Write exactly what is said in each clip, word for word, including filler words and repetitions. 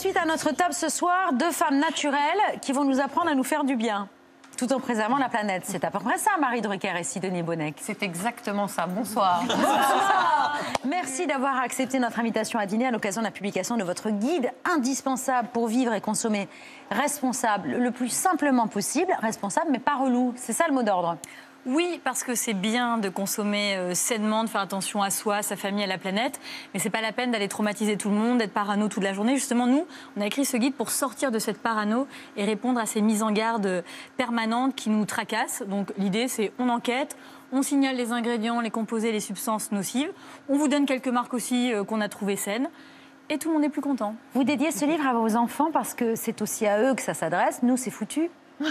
suite à notre table ce soir, deux femmes naturelles qui vont nous apprendre à nous faire du bien, tout en préservant la planète. C'est à peu près ça, Marie Drucker et Sidonie Bonnec. C'est exactement ça. Bonsoir. Bonsoir. Merci d'avoir accepté notre invitation à dîner à l'occasion de la publication de votre guide indispensable pour vivre et consommer responsable, le plus simplement possible, responsable mais pas relou. C'est ça le mot d'ordre. Oui, parce que c'est bien de consommer euh, sainement, de faire attention à soi, à sa famille, à la planète. Mais c'est pas la peine d'aller traumatiser tout le monde, d'être parano toute la journée. Justement, nous, on a écrit ce guide pour sortir de cette parano et répondre à ces mises en garde permanentes qui nous tracassent. Donc l'idée, c'est on enquête, on signale les ingrédients, les composés, les substances nocives. On vous donne quelques marques aussi euh, qu'on a trouvées saines. Et tout le monde est plus content. Vous dédiez ce livre à vos enfants parce que c'est aussi à eux que ça s'adresse. Nous, c'est foutu.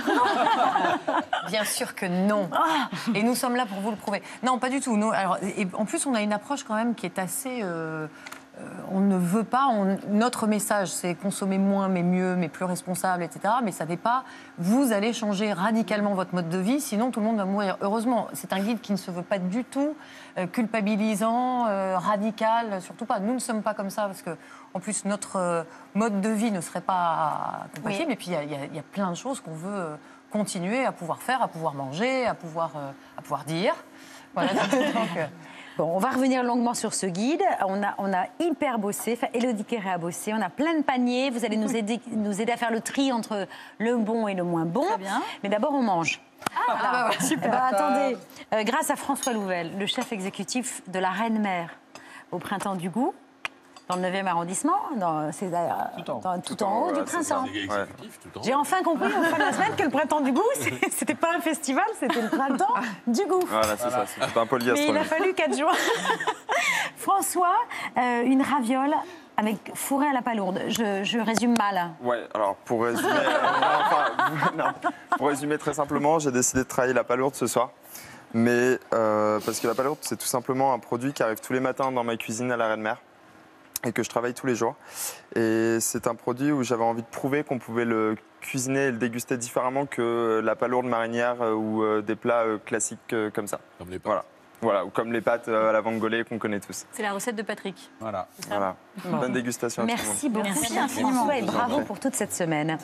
Bien sûr que non. Et nous sommes là pour vous le prouver. Non, pas du tout. Nous, alors, et en plus, on a une approche quand même qui est assez... Euh, euh, on ne veut pas... On, notre message, c'est consommer moins, mais mieux, mais plus responsable, et cetera. Mais ça n'est pas... Vous allez changer radicalement votre mode de vie, sinon tout le monde va mourir. Heureusement, c'est un guide qui ne se veut pas du tout euh, culpabilisant, euh, radical, surtout pas. Nous ne sommes pas comme ça, parce que en plus, notre euh, mode de vie ne serait pas compatible. Oui. Et puis, il y, y, y a plein de choses qu'on veut euh, continuer à pouvoir faire, à pouvoir manger, à pouvoir, euh, à pouvoir dire. Voilà. Donc, euh... Bon, on va revenir longuement sur ce guide. On a, on a hyper bossé, enfin, Élodie Quéré a bossé. On a plein de paniers. Vous allez nous aider, nous aider à faire le tri entre le bon et le moins bon. Très bien. Mais d'abord, on mange. Ah, voilà. Ah bah, super. Bah, attendez, euh, grâce à François Louvel, le chef exécutif de la Reine-Mère au Printemps du Goût, dans le neuvième arrondissement, dans, c'est, euh, tout en, dans, tout tout en, en haut voilà, du printemps. Ouais. J'ai enfin compris en fin de la semaine que le Printemps du Goût, c'était pas un festival, c'était le Printemps du Goût. Voilà, c'est voilà. ça, c'est un polyastronomie. Mais il a fallu quatre jours. François, euh, une raviole avec fourré à la palourde. Je, je résume mal. Ouais, alors pour résumer, enfin, non, pour résumer très simplement, j'ai décidé de travailler la palourde ce soir. Mais euh, parce que la palourde, c'est tout simplement un produit qui arrive tous les matins dans ma cuisine à la Reine-Mère et que je travaille tous les jours. Et c'est un produit où j'avais envie de prouver qu'on pouvait le cuisiner et le déguster différemment que la palourde marinière ou des plats classiques comme ça. Comme les pâtes. Voilà. Voilà, ou comme les pâtes à la vongole qu'on connaît tous. C'est la recette de Patrick. Voilà. voilà. Bon. Bonne dégustation. Merci beaucoup. Merci infiniment et bravo pour toute cette semaine.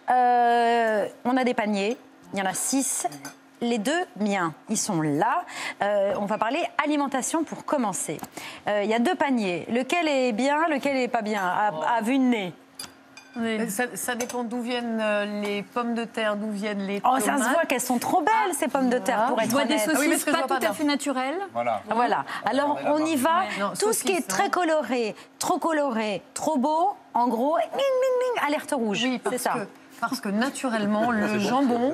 Euh, on a des paniers, il y en a six. Les deux miens, ils sont là. Euh, on va parler alimentation pour commencer. Euh, il y a deux paniers. Lequel est bien, lequel est pas bien, à, à vue de nez? Oui. Ça, ça dépend d'où viennent les pommes de terre, d'où viennent les tomates. Oh, ça se voit qu'elles sont trop belles, ah, ces pommes de terre, pour être honnête. Des saucisses ah oui, pas tout à fait naturelles. Voilà. Voilà. Alors, on y va. Non, tout ce qui est très coloré, trop coloré, trop beau, en gros, ming, ming, ming, alerte rouge. Oui, c'est ça. Que, parce que naturellement, le jambon...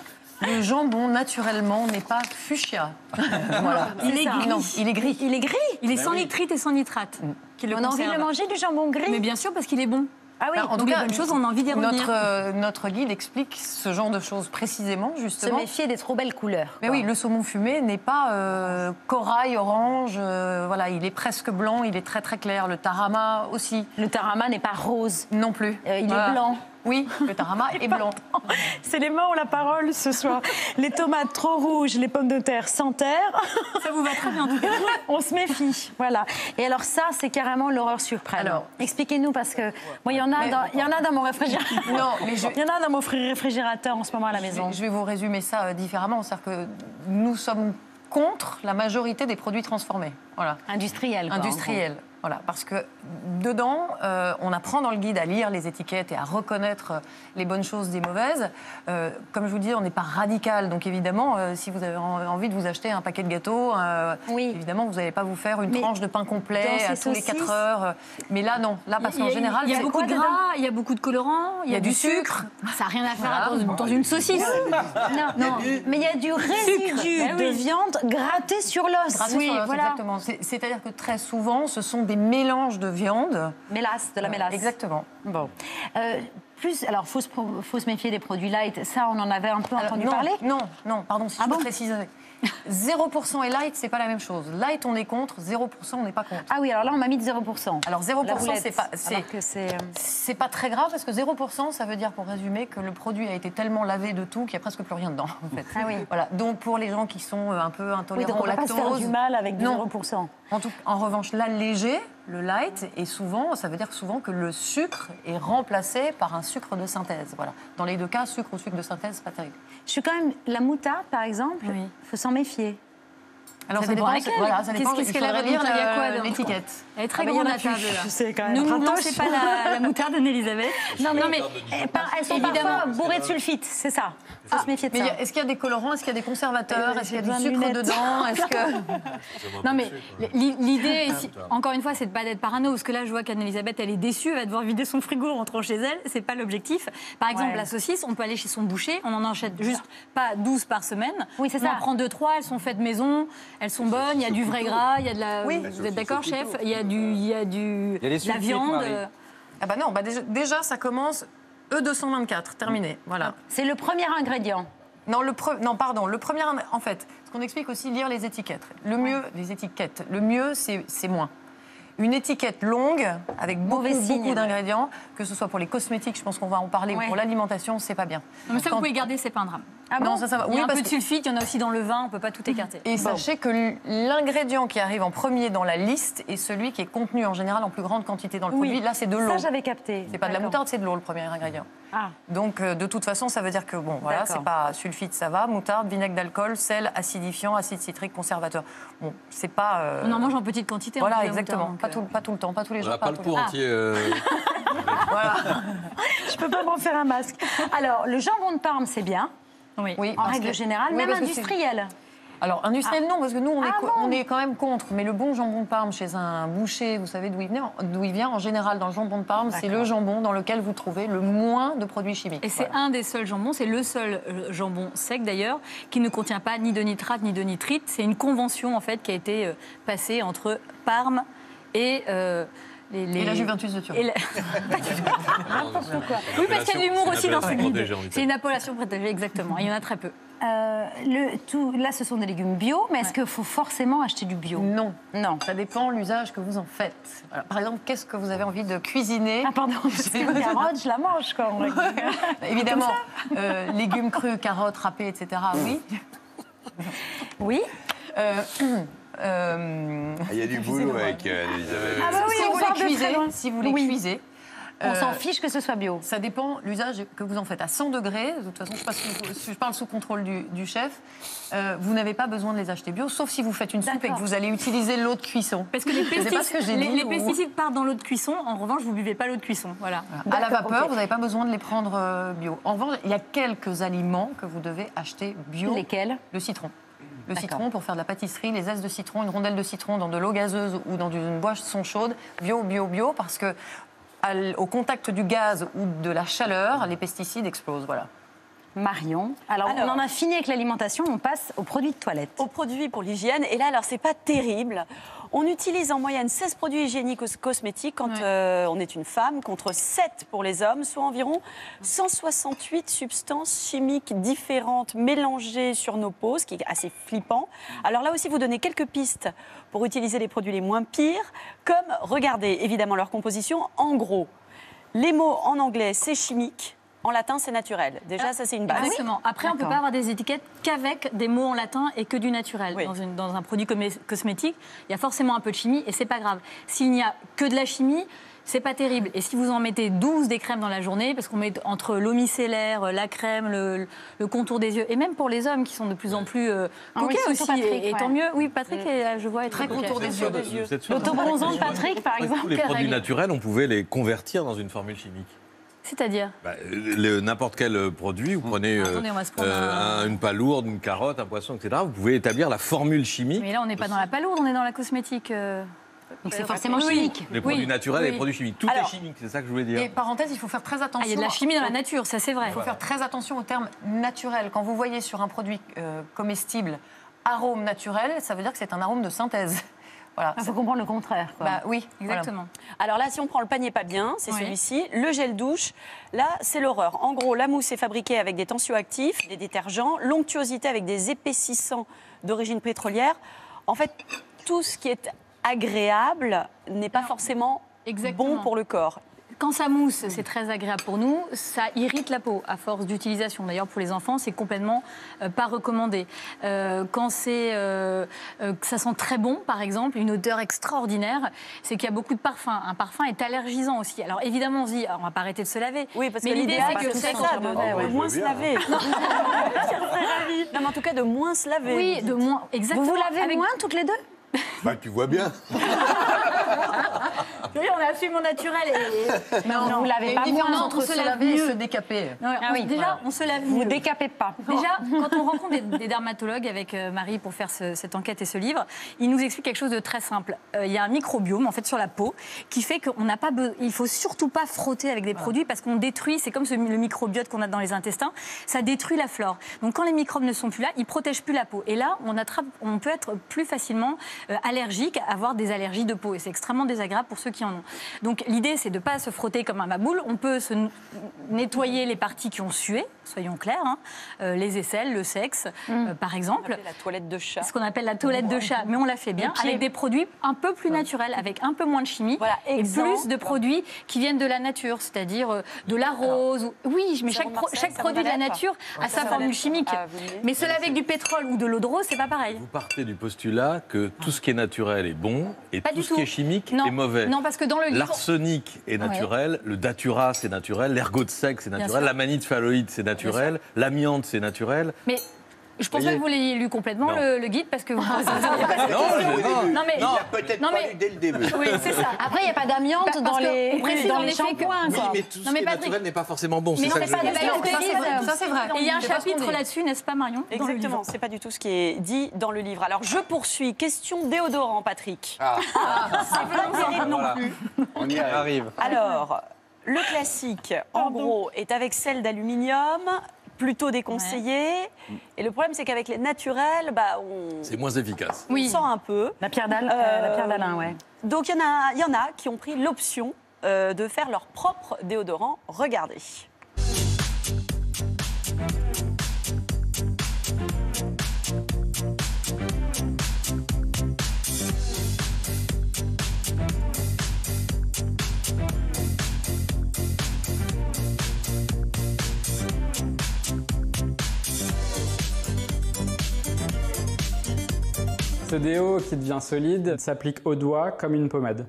Le jambon, naturellement, n'est pas fuchsia. Voilà. Il est gris. Non, il est gris. Il est gris. Il est sans nitrite et sans nitrate. Mm. On a envie de le manger, du jambon gris. Mais bien sûr, parce qu'il est bon. Ah oui, alors, en donc tout cas, les bonnes choses, on a envie d'y revenir. Notre, euh, notre guide explique ce genre de choses précisément, justement. Se méfier des trop belles couleurs. Mais quoi. Oui, le saumon fumé n'est pas euh, corail, orange, euh, voilà, il est presque blanc, il est très très clair. Le tarama aussi. Le tarama n'est pas rose. Non plus. Euh, il voilà. est blanc. Oui, le tarama est blanc. C'est les mains ont la parole ce soir. Les tomates trop rouges, les pommes de terre sans terre. Ça vous va très bien en tout cas. On se méfie, voilà. Et alors ça, c'est carrément l'horreur suprême. Alors, expliquez-nous parce que moi, il y en a, mais, dans, il y en a dans mon réfrigérateur. Non, mais je... il y en a dans mon réfrigérateur en ce moment à la maison. Je vais, je vais vous résumer ça différemment, c'est-à-dire que nous sommes contre la majorité des produits transformés. Voilà. Industriels. Quoi, Industriels. Voilà, parce que dedans, euh, on apprend dans le guide à lire les étiquettes et à reconnaître les bonnes choses des mauvaises. Euh, comme je vous dis, on n'est pas radical, donc évidemment, euh, si vous avez envie de vous acheter un paquet de gâteaux, euh, oui. évidemment, vous n'allez pas vous faire une mais tranche de pain complet à tous les quatre heures. Mais là, non. Là, parce qu'en général, il y a beaucoup de gras, il y a beaucoup de colorants, il y, y a du sucre. sucre. Ça n'a rien à faire voilà. dans, dans une saucisse. Non, non. Mais il y a du résidu ben de oui. viande gratté sur l'os. Gratté oui, sur l'os, voilà. Exactement. C'est-à-dire que très souvent, ce sont des mélanges de viande. Mélasse, de la mélasse. Exactement. Bon. Euh, plus, alors, il faut, faut se méfier des produits light. Ça, on en avait un peu alors, entendu non, parler. Non, non, pardon, si ah je bon peux préciser. zéro pour cent et light, c'est pas la même chose. Light, on est contre, zéro pour cent, on n'est pas contre. Ah oui, alors là, on m'a mis de zéro pour cent. Alors zéro pour cent, c'est pas, c'est, c'est pas très grave, parce que zéro pour cent, ça veut dire, pour résumer, que le produit a été tellement lavé de tout qu'il n'y a presque plus rien dedans, en fait. Ah oui. Voilà. Donc, pour les gens qui sont un peu intolérants oui, donc au lactose... on va pas se faire du mal avec du non. zéro pour cent. En, tout, en revanche, l'allégé, le light, et souvent, ça veut dire souvent que le sucre est remplacé par un sucre de synthèse. Voilà. Dans les deux cas, sucre ou sucre de synthèse, c'est pas terrible. Je suis quand même la moutarde, par exemple. Il Oui. faut s'en méfier. Alors Ça ça dépend dépend, laquelle. voilà, ça Qu'est-ce- dépend. qu'est-ce Il qu'elle a faudrait dans lire le- il y a quoi la- dedans l'étiquette. Elle est très Ah, mais il y en grande a la plus. table. Je sais quand même. Ne nous Ratanche. lancez pas la, la moutarde d'Anne-Elisabeth. Non, mais, Non, mais eh, par- elles sont évidemment. parfois bourrées de sulfite, c'est ça. Il faut se méfier de Mais il y ça. a- est-ce qu'il y a des colorants, est-ce qu'il y a des conservateurs, Euh, est-ce qu'il y a j'ai du besoin de sucre lunettes. dedans, est-ce que... Non, mais l'i- l'idée, ici, encore une fois, c'est de pas d'être parano, parce que là, je vois qu'Anne-Elisabeth, elle est déçue, elle va devoir vider son frigo en rentrant chez elle. C'est pas l'objectif. Par exemple, Ouais. la saucisse, on peut aller chez son boucher, on en achète juste pas douze par semaine. Oui, c'est on ça. en prend deux, trois, elles sont faites maison, elles sont bonnes, il y a du vrai gras, il y a de la. Oui. Vous êtes d'accord, chef? Il y a du, il y a du, Il y a des de la sulfites, viande. Marie. euh, Ah bah non, bah déjà, déjà, ça commence E deux cent vingt-quatre, terminé, voilà. C'est le premier ingrédient. Non, le pre- non, pardon, le premier, en fait, ce qu'on explique aussi, lire les étiquettes. Le mieux, les étiquettes, le mieux, c'est c'est moins. Une étiquette longue, avec beaucoup, Mauvais signe, beaucoup ouais. d'ingrédients, que ce soit pour les cosmétiques, je pense qu'on va en parler, Ouais. ou pour l'alimentation, c'est pas bien. Non, mais ça, Quand- vous pouvez garder, c'est pas un drame. Ah non, bon ça, ça va. Il y a Oui, un parce peu de que- sulfite, il y en a aussi dans le vin, on peut pas tout écarter. Et sachez que l'ingrédient qui arrive en premier dans la liste est celui qui est contenu en général en plus grande quantité dans le Oui. produit. Là, c'est de l'eau. Ça, j'avais capté. C'est pas de la D'accord. moutarde, c'est de l'eau, le premier ingrédient. Ah. Donc, euh, de toute façon, ça veut dire que, bon, voilà, D'accord. c'est pas sulfite, ça va, moutarde, vinaigre d'alcool, sel, acidifiant, acide citrique, conservateur. Bon, c'est pas... euh, On en mange en petite quantité. en Voilà, plus, la exactement. moutarde, Pas donc, tout, pas tout le temps, pas tous les On jours. n'a pas le tous pot les- entier. euh, Voilà. Je peux pas m'en faire un masque. Alors, le jambon de Parme, c'est bien, euh, Oui. Oui, en parce règle que- générale, oui, même parce que c'est- industriel. Alors, industriel, non, parce que nous, on, est, Ah co- bon on est quand même contre. Mais le bon jambon de Parme chez un boucher, vous savez d'où il vient, d'où il vient en général, dans le jambon de Parme, c'est le jambon dans lequel vous trouvez le moins de produits chimiques. Et c'est Voilà. un des seuls jambons, c'est le seul euh, jambon sec d'ailleurs, qui ne contient pas ni de nitrate ni de nitrite. C'est une convention en fait qui a été euh, passée entre Parme et euh, les, les- Et la Juventus de Turin. et la- Pas du tout. N'importe quoi. Oui, parce qu'il y a de l'humour C'est aussi une dans ce appellation guide. protégée en C'est Italie. une appellation protégée, exactement. Il y en a très peu. Euh, le, tout, là, ce sont des légumes bio, mais est-ce qu'il faut forcément acheter du bio? Non. Non. Ça dépend l'usage que vous en faites. Alors, par exemple, qu'est-ce que vous avez envie de cuisiner? Ah, pardon, parce que une carotte, je la mange, quoi. on va dire. Évidemment, euh, légumes crus, carottes râpées, et cetera. Oui. Oui. Euh, euh, Il y a du boulot avec euh, Elisabeth. Ah bah oui, si on vous part les de très cuisez, loin. si vous les Oui. cuisez, On euh, s'en fiche que ce soit bio. ça dépend l'usage que vous en faites. À cent degrés, de toute façon, je, passe sous- je parle sous contrôle du, du chef, euh, vous n'avez pas besoin de les acheter bio, sauf si vous faites une soupe et que D'accord. vous allez utiliser l'eau de cuisson. Parce que les Je sais pas ce pesticides, que j'ai les, dit, les ou- pesticides partent dans l'eau de cuisson. En revanche, vous buvez pas l'eau de cuisson. Voilà. À la D'accord, vapeur, ok. vous n'avez pas besoin de les prendre euh, bio. En revanche, il y a quelques aliments que vous devez acheter bio. Lesquels? Le citron. Le D'accord. citron pour faire de la pâtisserie, les zestes de citron, une rondelle de citron dans de l'eau gazeuse ou dans une boisson chaude, bio, bio, bio, parce que à l- au contact du gaz ou de la chaleur, les pesticides explosent. Voilà. Marion. Alors, Alors. on en a fini avec l'alimentation, on passe aux produits de toilette. Aux produits pour l'hygiène. Et là, alors, c'est pas terrible. On utilise en moyenne seize produits hygiéniques ou cosmétiques quand Ouais. euh, on est une femme, contre sept pour les hommes, soit environ cent soixante-huit substances chimiques différentes mélangées sur nos peaux, ce qui est assez flippant. Alors là aussi, vous donnez quelques pistes pour utiliser les produits les moins pires, comme, regardez évidemment leur composition, en gros, les mots en anglais, c'est chimique. En latin, c'est naturel. Déjà, ça, c'est une base. Exactement. Après, on ne peut D'accord. pas avoir des étiquettes qu'avec des mots en latin et que du naturel. Oui. Dans, une- dans un produit comé- cosmétique, il y a forcément un peu de chimie et c'est pas grave. S'il n'y a que de la chimie, c'est pas terrible. Et si vous en mettez douze des crèmes dans la journée, parce qu'on met entre l'eau micellaire, la crème, le, le contour des yeux, et même pour les hommes qui sont de plus en plus euh, Ah oui, coquets surtout aussi, Patrick, et, et ouais. tant mieux. Oui, Patrick, est, là, je vois, est très Très coquet. contour des yeux. Vous êtes sûr L'autobronzant de Patrick, par Tous exemple. les produits règle. naturels, on pouvait les convertir dans une formule chimique. C'est-à-dire Bah, le- N'importe quel euh, produit, vous prenez euh, Attendez, on va se prendre euh, un- un- une palourde, une carotte, un poisson, et cetera. Vous pouvez établir la formule chimique. Mais là, on n'est pas dans la palourde, on est dans la cosmétique. euh. Donc c'est forcément Oui. chimique. Les produits Oui, naturels et oui. les produits chimiques. Tout Alors- est chimique, c'est ça que je voulais dire. Et parenthèse, il faut faire très attention. Ah, il y a de la chimie dans la nature, ça c'est vrai. Il faut faire très attention au terme naturel. Quand vous voyez sur un produit euh, comestible arôme naturel, ça veut dire que c'est un arôme de synthèse. Voilà. Il faut comprendre le contraire. Quoi. Bah oui, voilà. Exactement. Alors là, si on prend le panier pas bien, c'est Oui. celui-ci. Le gel douche, là, c'est l'horreur. En gros, la mousse est fabriquée avec des tensioactifs, des détergents, l'onctuosité avec des épaississants d'origine pétrolière. En fait, tout ce qui est agréable n'est pas forcément Exactement. bon pour le corps. Quand ça mousse, c'est très agréable pour nous. Ça irrite la peau à force d'utilisation. D'ailleurs, pour les enfants, c'est complètement euh, pas recommandé. Euh, quand c'est, euh, euh, que ça sent très bon, par exemple, une odeur extraordinaire, c'est qu'il y a beaucoup de parfum. Un parfum est allergisant aussi. Alors évidemment, on se dit, on va pas arrêter de se laver. Oui, parce mais que l'idée, l'idéal, c'est que c'est c'est ça, de, de moins se laver. Non, mais en tout cas, de moins se laver. Oui, de moins. Exactement. Vous vous lavez Avec... moins toutes les deux? Bah, tu vois bien. Oui, on est absolument naturel. Et... Non, Non, vous il y a lavez une pas différence moins. entre on se se lave laver et mieux. se décaper. Ouais, Ah on- oui, déjà, voilà. on se lave Vous mieux. décapez pas. Déjà, quand on rencontre des, des dermatologues avec euh, Marie pour faire ce- cette enquête et ce livre, ils nous expliquent quelque chose de très simple. Euh, il y a un microbiome en fait sur la peau qui fait qu'on n'a pas, be- il faut surtout pas frotter avec des produits parce qu'on détruit. C'est comme ce- le microbiote qu'on a dans les intestins, ça détruit la flore. Donc quand les microbes ne sont plus là, ils protègent plus la peau. Et là, on attrape, on peut être plus facilement euh, allergique, avoir des allergies de peau. Et c'est extrêmement désagréable pour ceux qui en ont. Donc l'idée, c'est de pas se frotter comme un maboule. On peut se n- nettoyer les parties qui ont sué, soyons clairs, hein. Euh, les aisselles, le sexe, euh, par exemple. La toilette de chat. Ce qu'on appelle la toilette de chat, mais on la fait bien, pieds. avec des produits un peu plus naturels, avec un peu moins de chimie, Voilà, et exemple. plus de produits qui viennent de la nature, c'est-à-dire euh, de la rose. ou- Oui, mais chaque, Savon de pro- Marseille, chaque savon produit de la d'Alep. nature a sa Savon formule d'Alep. chimique. Ah, vous voulez Mais se laver avec du pétrole ou de l'eau de rose, c'est pas pareil. Vous partez du postulat que tout ce qui est naturel est bon et Pas tout du ce tout. qui est chimique Non, est mauvais. non, parce que dans le livre... L'arsenic est naturel, le datura c'est naturel, l'ergot de sec c'est Bien naturel, sûr. l'amanite phalloïde c'est naturel, l'amiante c'est naturel. Mais je pense pas Voyez. que vous l'ayez lu complètement, Non. le, le guide, parce que vous... Non, je- Non, mais... Il a peut-être Non, pas mais- lu dès le début. Oui, c'est ça. Après, il n'y a pas d'amiante Parce dans que les, on précise dans en les effet que- shampoings. Oui, quoi. mais tout ce Non, mais qui est Patrick- naturel n'est pas forcément bon. Mais C'est on ça fait que pas je veux des dire. bails Ça, c'est vrai. de Ça, c'est vrai. Et il y a un C'est pas ce qu'on chapitre dit. là-dessus, n'est-ce pas, Marion dans le livre Exactement, c'est pas du tout ce qui est dit dans le livre. Alors je poursuis. Question déodorant, Patrick. Ah, C'est pas terrible non Voilà. plus. on y arrive. Alors, le classique, en gros, est avec sel d'aluminium, plutôt déconseillé. Et le problème, c'est qu'avec les naturels, bah, on, C'est moins efficace. on sent un peu. La pierre d'Al- Euh, euh, la pierre d'Alain, ouais. Donc il y, en a- il y en a qui ont pris l'option euh, de faire leur propre déodorant. Regardez. Ce déo qui devient solide s'applique au doigt comme une pommade.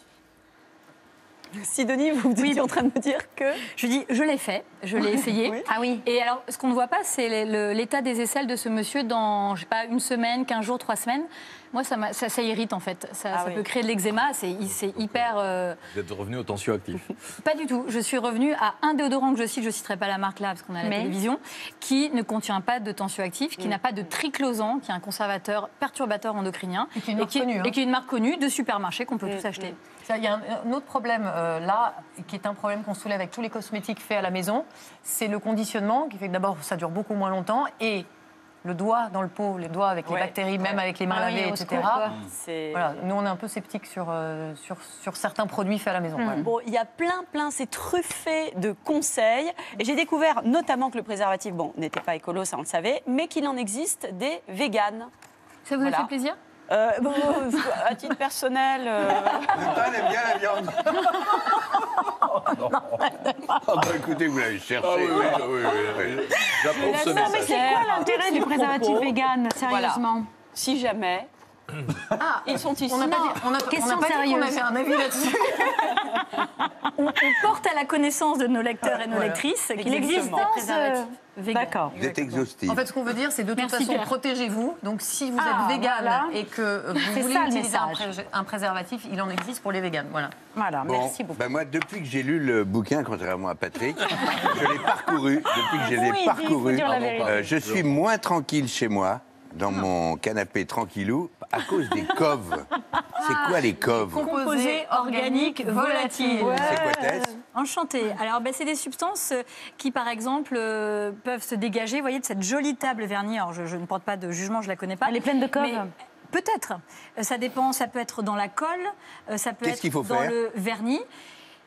Sidonie, vous étiez en train de me dire que... Je dis, je l'ai fait, je l'ai essayé. Oui. Ah oui. Et alors, ce qu'on ne voit pas, c'est le- le- l'état des aisselles de ce monsieur dans, je sais pas, une semaine, quinze jours, trois semaines. Moi, ça, m'a- ça, ça irrite, en fait. Ça, Ah ça oui. peut créer de l'eczéma, c'est c'est hyper... euh, Vous êtes revenu au tensioactif. Pas du tout. Je suis revenue à un déodorant que je cite, je ne citerai pas la marque là, parce qu'on a la Mais télévision, qui ne contient pas de tensioactif, qui n'a pas de triclosan, qui est un conservateur perturbateur endocrinien. Et qui est une marque qui, connue, hein. et qui est une marque connue de supermarché qu'on peut tous acheter. Ça, il y a un, un autre problème euh, là, qui est un problème qu'on soulève avec tous les cosmétiques faits à la maison, c'est le conditionnement, qui fait que d'abord ça dure beaucoup moins longtemps, et le doigt dans le pot, les doigts avec Ouais. les bactéries, même avec les mains Ah oui, lavées, au et cetera. secours, quoi. C'est... Voilà, nous on est un peu sceptiques sur, euh, sur, sur certains produits faits à la maison. Voilà. Bon, il y a plein, plein, c'est truffé de conseils. Et j'ai découvert notamment que le préservatif, bon, n'était pas écolo, ça on le savait, mais qu'il en existe des véganes. Ça vous Voilà. a fait plaisir? Euh, bon, à titre personnel, euh, Elle aime bien la viande. Ah bah écoutez, vous l'avez cherché. Ah oui, oui, oui, oui, oui. J'approuve ce Non, mais message. c'est quoi l'intérêt du du préservatif propos. vegan, sérieusement? si jamais, ils sont ici. On n'a pas Non, dit, on a, on question n'a pas dit qu'on sérieuse. avait un avis là-dessus. On, on porte à la connaissance de nos lecteurs et nos Voilà. lectrices qu'il Exactement. existe des préservatifs véganes. D'accord. Vous êtes exhaustif. En fait, ce qu'on veut dire, c'est de toute Merci, façon, Pierre. protégez-vous. Donc, si vous Ah, êtes végane voilà. et que vous C'est voulez ça, le utiliser un, message. pré- un préservatif, il en existe pour les véganes. Voilà. Voilà, Bon, merci beaucoup. ben moi, depuis que j'ai lu le bouquin, contrairement à Patrick, je l'ai parcouru. Depuis que je l'ai Oui, il parcouru, faut dire la vérité. euh, je suis moins tranquille chez moi, dans mon canapé tranquillou, à cause des coves. C'est quoi les coves? Composés organiques volatiles. C'est quoi, Tess? Enchantée. Alors, ben, c'est des substances euh, qui, par exemple, euh, peuvent se dégager, vous voyez, de cette jolie table vernie. Alors, je, je ne porte pas de jugement, je ne la connais pas. Elle est pleine de coves. Mais peut-être. Euh, Ça dépend, ça peut être dans la colle, euh, ça peut Qu'est-ce être qu'il faut dans faire le vernis.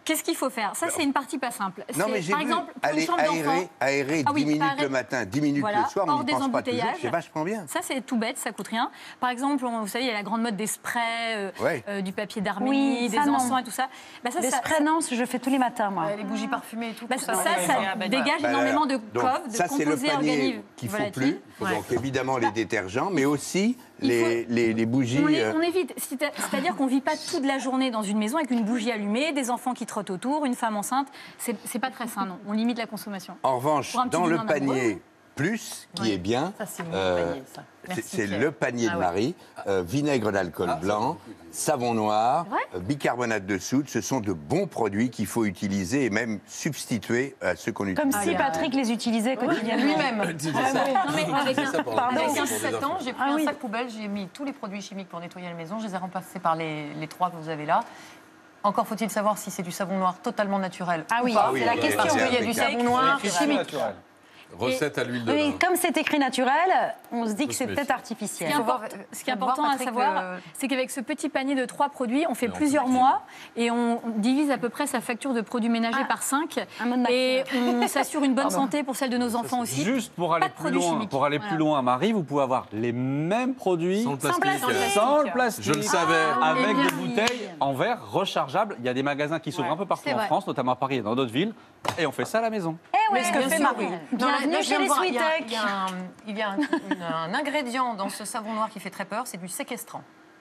Qu'est-ce qu'il faut faire? Ça, c'est une partie pas simple. Non, mais j'ai par vu exemple, pour une aller chambre aérer, d'enfant. aérer Ah oui, dix minutes aérer- le matin, dix minutes Voilà, le soir, hors on n'y des pense pas toujours, embouteillages. c'est vachement bien. Ça, c'est tout bête, ça coûte rien. Par exemple, on- vous savez, il y a la grande mode des sprays, euh, Ouais. euh, du papier d'arménie, Oui, des ça, non. encens et tout ça. Bah, ça, Les ça, sprays, non, je fais tous les matins, moi. Euh, Les bougies parfumées et tout. bah, tout ça, ça, ça, ouais. ça Ouais, ouais, dégage Bah, énormément de donc, coves, de ça, c'est le composés panier organiques qu'il faut volatiles. plus. Il faut donc évidemment les détergents, mais aussi Il les, faut- les, les bougies. On, les- euh, on évite. C'est- C'est-à-dire qu'on ne vit pas toute la journée dans une maison avec une bougie allumée, des enfants qui trottent autour, une femme enceinte. C'est c'est pas très sain, non. On limite la consommation. En revanche, Pour un petit dans le vin d'amoureux. panier plus, qui Ouais. est bien, Ça, c'est mon euh, panier, ça. c'est Merci, c'est Claire. le panier Ah de ouais. Marie, euh, vinaigre d'alcool blanc, savon noir, vrai euh, bicarbonate de soude. Ce sont de bons produits qu'il faut utiliser et même substituer à ceux qu'on utilise. Comme si Patrick les utilisait quotidiennement. Lui-même. Non, mais avec un, Avec avec un un- sept ans, j'ai pris Ah un oui. sac poubelle, j'ai mis tous les produits chimiques pour nettoyer la maison, je les ai remplacés par les, les trois que vous avez là. Encore faut-il savoir si c'est du savon noir totalement naturel. Ah ou oui, pas. c'est la oui, question. Parce qu'il y a du impeccable. savon noir C'est chimique. naturel. Recette à l'huile de Oui, lin. comme c'est écrit naturel, on se dit que c'est se peut-être méfier. artificiel. Ce qui est, Faut voir- important, ce qui est faut voir, important à Patrick, savoir, euh, c'est qu'avec ce petit panier de trois produits, on fait Mais on plusieurs peut mois et on divise à peu près sa facture de produits ménagers Ah, par cinq. un mode Et nature. on s'assure une bonne santé pour celle de nos enfants aussi. Juste pour aller Pas de plus produits loin, chimiques. pour aller Voilà. plus loin, Marie, vous pouvez avoir les mêmes produits Sans le plastique. plastique. sans le plastique. Je le savais. Ah, Avec Eh bien, des bouteilles en verre rechargeables. Il y a des magasins qui s'ouvrent un peu partout c'est en vrai. France, notamment à Paris et dans d'autres villes. Et on fait ça à la maison. Eh ouais, Mais ce que bien fait sûr. Marie. Bienvenue Non, là, je chez viens de les voir, il y a- Sweetech. Il y a, un, il y a un- une- un ingrédient dans ce savon noir qui fait très peur, c'est du séquestrant.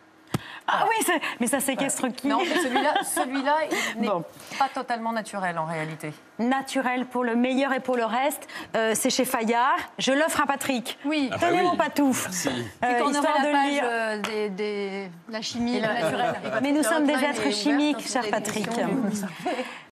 Ah oui, c'est- mais ça séquestre qui? Non, mais celui-là, celui-là, il n'est Bon. pas totalement naturel en réalité. Naturel pour le meilleur et pour le reste. Euh, c'est chez Fayard. Je l'offre à Patrick. Oui. Ah bah Tenez oui. mon patouf. Merci. Euh, Et quand on histoire aura la de page lire. euh, des, des- la chimie Et la- naturelle. Mais nous sommes des Hotline êtres est ouverte chimiques, pour cher des Patrick. émissions.